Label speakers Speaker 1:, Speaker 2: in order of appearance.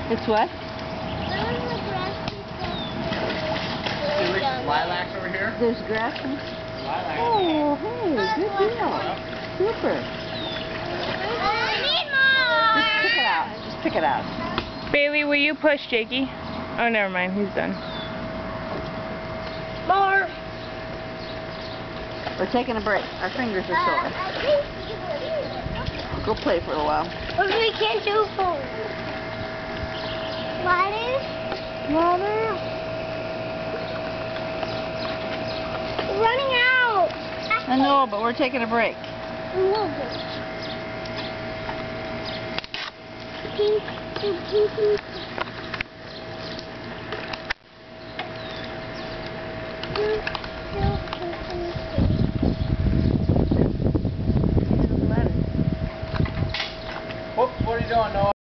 Speaker 1: It's what?
Speaker 2: Lilacs over here?
Speaker 1: There's grass and...
Speaker 2: Lilacs.
Speaker 1: Oh, hey, good deal. Super. Just pick it out. Just pick it out.
Speaker 3: Bailey, will you push Jakey? Oh, never mind. He's done.
Speaker 4: More.
Speaker 1: We're taking a break. Our fingers are sore. Go play for a little while.
Speaker 4: What we can't do for water? Water? We're running out.
Speaker 1: I know, but we're taking a break.
Speaker 4: A little bit. Pink, pink, pink, pink.
Speaker 2: What are you doing, Noah?